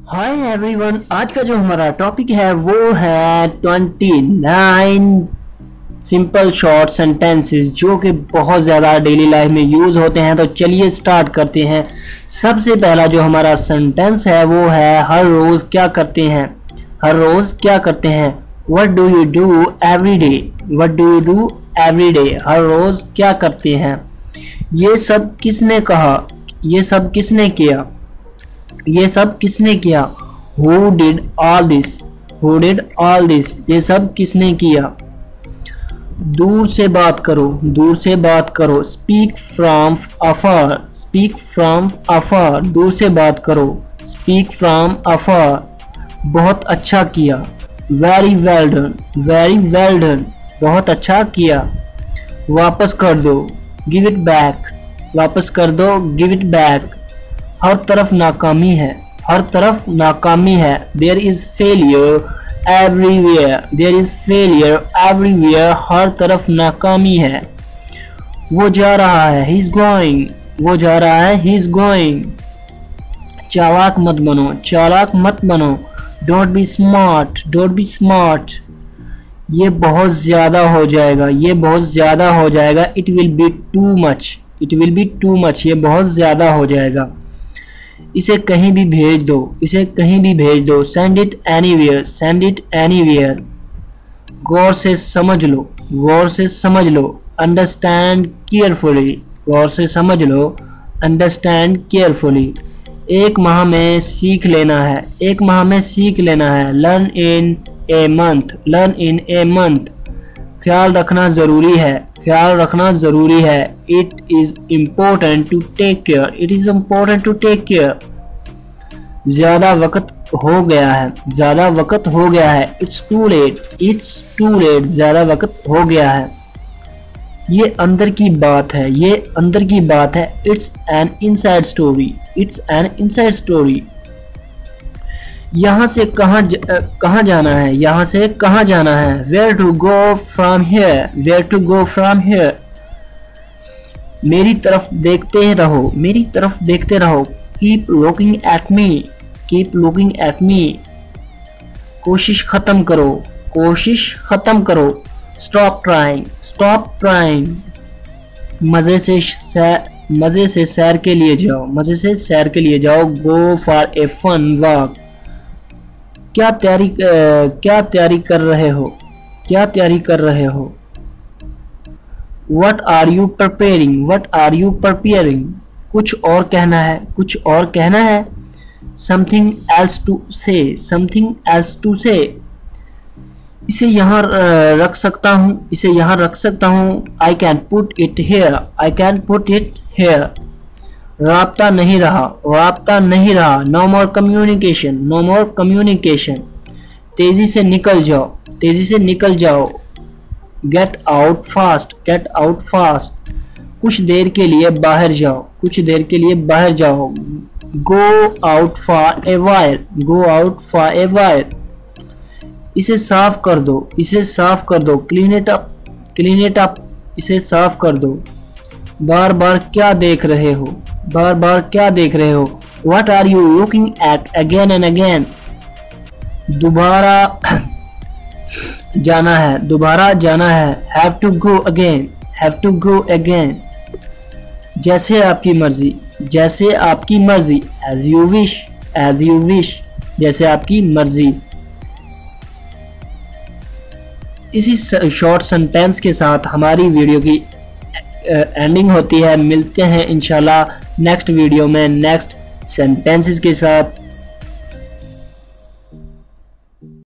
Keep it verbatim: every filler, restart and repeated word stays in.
Hi everyone, आज का जो हमारा टॉपिक है वो है twenty nine simple short sentences जो कि बहुत ज़्यादा डेली लाइफ में यूज़ होते हैं। तो चलिए स्टार्ट करते हैं। सबसे पहला जो हमारा सेंटेंस है वो है हर रोज़ क्या करते हैं। हर रोज़ क्या करते हैं। What do you do every day. What do you do every day. हर रोज़ क्या करते हैं। ये सब किसने कहा। ये सब किसने किया। ये सब किसने किया। Who did all this? Who did all this? ये सब किसने किया। दूर से बात करो। दूर से बात करो। Speak from afar. Speak from afar. दूर से बात करो। Speak from afar. बहुत अच्छा किया। Very well done. Very well done. बहुत अच्छा किया। वापस कर दो। Give it back. वापस कर दो। Give it back. हर तरफ नाकामी है। हर तरफ नाकामी है। There is failure everywhere. There is failure everywhere. हर तरफ नाकामी है। वो जा रहा है। He is going. वो जा रहा है। He is going. चालाक मत बनो। चालाक मत बनो। Don't be smart. Don't be smart. ये बहुत ज्यादा हो जाएगा। ये बहुत ज्यादा हो जाएगा। It will be too much. It will be too much. ये बहुत ज्यादा हो जाएगा। इसे कहीं भी भेज दो। इसे कहीं भी भेज दो। Send it anywhere. Send it anywhere. गौर से समझ लो। गौर से समझ लो। Understand carefully. गौर से समझ लो। Understand carefully. एक माह में सीख लेना है। एक माह में सीख लेना है। Learn in a month. Learn in a month. ख्याल रखना जरूरी है। ख्याल रखना जरूरी है। It is important to take care. It is important to take care. ज्यादा वक्त हो गया है। ज्यादा वक्त हो गया है। It's too late. It's too late. ज्यादा वक्त हो गया है। ये अंदर की बात है। ये अंदर की बात है। It's an inside story. It's an inside story. यहाँ से कहाँ ज, कहाँ जाना है। यहाँ से कहाँ जाना है। Where to go from here. Where to go from here. मेरी तरफ देखते रहो। मेरी तरफ देखते रहो। Keep looking at me. Keep looking at me. कोशिश खत्म करो। कोशिश खत्म करो। Stop trying. Stop trying. मजे से सैर मजे से सैर के लिए जाओ। मजे से सैर के लिए जाओ। Go for a fun walk. क्या तैयारी क्या तैयारी कर रहे हो। क्या तैयारी कर रहे हो। What are you preparing? What are you preparing? कुछ और कहना है। कुछ और कहना है। Something else to say. Something else to say. इसे यहाँ रख सकता हूँ। इसे यहाँ रख सकता हूँ। I can put it here. I can put it here. राब्ता नहीं रहा। राब्ता नहीं रहा। No more communication. No more communication. तेजी से निकल जाओ। तेजी से निकल जाओ। Get out fast. Get out fast. कुछ देर के लिए बाहर जाओ। कुछ देर के लिए बाहर जाओ। Go out for a while. Go out for a while. इसे साफ कर दो। इसे साफ कर दो। Clean it up. Clean it up. इसे साफ कर दो। बार बार क्या देख रहे हो। बार बार क्या देख रहे हो। What are you looking at again and again? दोबारा जाना है। दोबारा जाना है। Have to go again. Have to go again. जैसे आपकी मर्जी। जैसे आपकी मर्जी। As you wish. As you wish. जैसे आपकी मर्जी। इसी शॉर्ट सेंटेंस के साथ हमारी वीडियो की एंडिंग होती है। मिलते हैं इंशाल्लाह नेक्स्ट वीडियो में नेक्स्ट सेंटेंसेस के साथ।